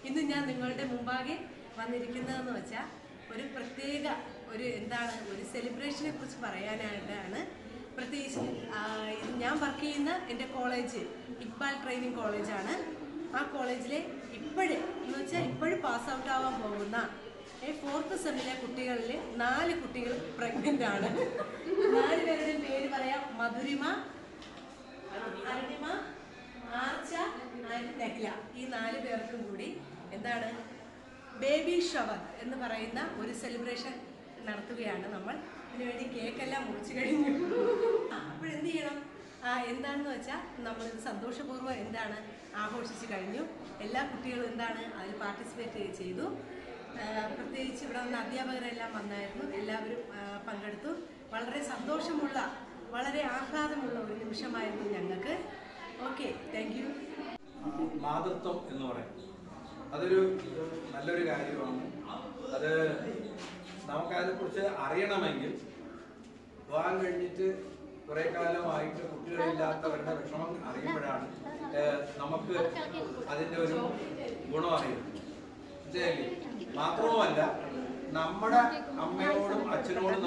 ഇന്ന് ഞാൻ നിങ്ങളുടെ മുമ്പാകെ വന്നിരിക്കുന്നതെന്ന് വെച്ചാൽ ഒരു പ്രത്യേക ഒരു സെലിബ്രേഷനെ കുറിച്ച് പറയാനായിട്ടാണ്. പ്രത്യേകിച്ച് ഞാൻ വർക്ക് ചെയ്യുന്ന എൻ്റെ കോളേജ് ഇക്ബാൽ ട്രെയിനിങ് കോളേജാണ്. ആ കോളേജിലെ ഇപ്പോഴും പാസ് ഔട്ട് ആവാൻ പോകുന്ന 4th സെമ്മിലെ കുട്ടികളിൽ 4 കുട്ടികൾ പ്രഗ്നൻ്റ് ആണ്. 4 പേരുടെയും പേര് പറയാം. മധുരിമ, അരുണിമ, ആർച്ച, നെക്ല. ഈ 4 പേർക്കും കൂടി ബേബി ഷവർ എന്ന് പറയുന്ന ഒരു സെലിബ്രേഷൻ നടത്തുകയാണ് നമ്മൾ. ഇതിനുവേണ്ടി കേക്കെല്ലാം മുറിച്ചു കഴിഞ്ഞു. അപ്പോഴെന്ത് ചെയ്യണം? എന്താണെന്ന് വെച്ചാൽ നമ്മളിത് സന്തോഷപൂർവ്വം ആഘോഷിച്ച് കഴിഞ്ഞു. എല്ലാ കുട്ടികളും അതിൽ പാർട്ടിസിപ്പേറ്റ് ചെയ്തു. പ്രത്യേകിച്ച് ഇവിടെ വന്ന അധ്യാപകരെല്ലാം വന്നായിരുന്നു. എല്ലാവരും പങ്കെടുത്തു. വളരെ സന്തോഷമുള്ള, വളരെ ആഹ്ലാദമുള്ള ഒരു നിമിഷമായിരുന്നു ഞങ്ങൾക്ക്. Okay, thank you. മാതൃത്വം എന്ന് പറയും, അതൊരു നല്ലൊരു കാര്യമാണ്. അത് നമുക്കതിനെക്കുറിച്ച് അറിയണമെങ്കിൽ വിവാഹം കഴിഞ്ഞിട്ട് കുറേ കാലമായിട്ട് കുട്ടികളില്ലാത്തവരുടെ വിഷമം അറിയുമ്പോഴാണ് നമുക്ക് അതിൻ്റെ ഒരു ഗുണം അറിയുന്നത്. മാത്രവുമല്ല, നമ്മുടെ അമ്മയോടും അച്ഛനോടും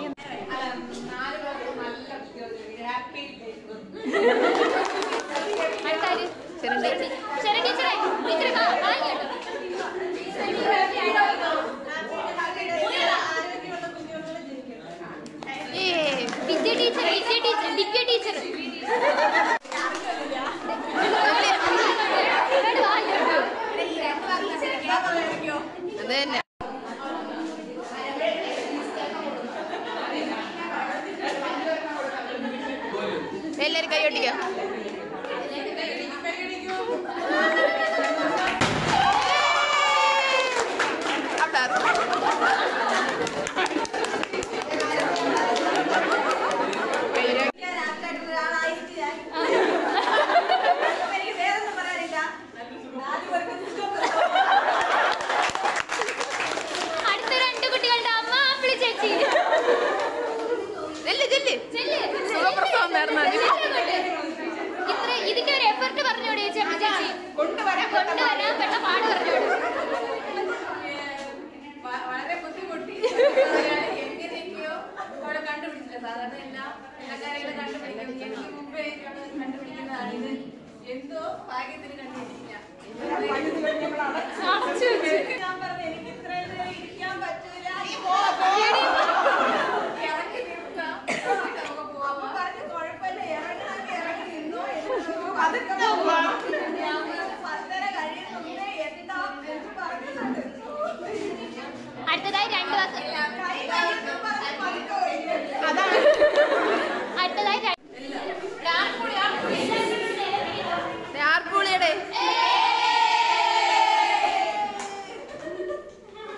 എല്ലാരും കൈയൊട്ടിക്കാം. ഇതിന്റെ ഒരു എഫർട്ട് പറഞ്ഞോട് ചേച്ചി, കൊണ്ടുവരാൻ പെട്ട പാട് പറഞ്ഞോട്. വളരെ ബുദ്ധിമുട്ടി എങ്ങനെയൊക്കെയോ അവിടെ കണ്ടുപിടിച്ചില്ല. സാധാരണ എല്ലാ കാര്യങ്ങളും കണ്ടുപിടിക്കും. എനിക്ക് മുമ്പേ കണ്ടുപിടിക്കുന്നതാണ്. ഇത് എന്തോ ഭാഗ്യത്തിന് കണ്ടുപിടിക്കില്ല. ഞാൻ പറഞ്ഞു എനിക്ക് ഇത്രയും നേരം ഇരിക്കാൻ പറ്റൂല, ഇറങ്ങി നിർത്താം, നമുക്ക് പോവാം. പറഞ്ഞു കുഴപ്പമില്ല, ഇറങ്ങി നിന്നോ. അതൊക്കെ 10:30 കഴിയുന്നുണ്ട്, എത്താം എന്ന് പറയുന്നുണ്ട്. അടുത്തതായി 2 വാക്ക്